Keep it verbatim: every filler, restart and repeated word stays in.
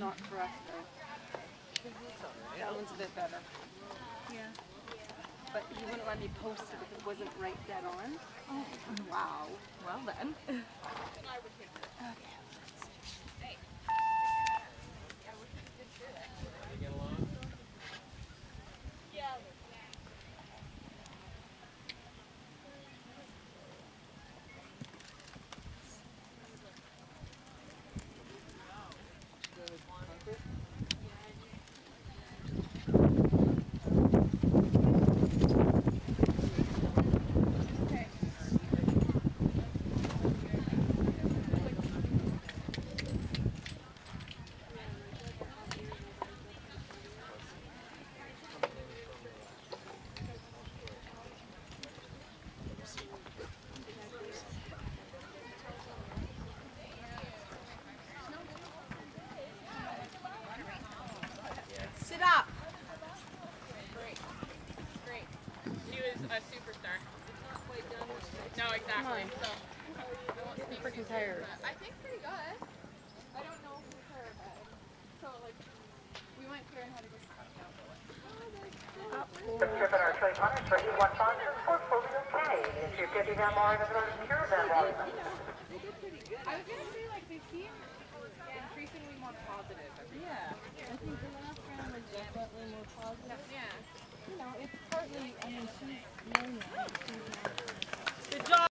not correct though. That one's a bit better. Yeah. But he wouldn't let me post it if it wasn't right dead on. Oh, wow. Well then. Okay. Sit up! Great. Great. She was a superstar. It's not quite done. No, exactly. So, I won't Getting speak freaking too soon, tired. but I think pretty good. I don't know for sure, but so like we went through and had a good discussion. Trip at our trade hunters for E one funds portfolio K. If you're getting them more than those cure them all. They did pretty good. I was gonna say like they seem increasingly more positive. Yeah. I think the last round was definitely more positive. Yeah. You know, it's partly, I mean, she's young now. She's not. Good job!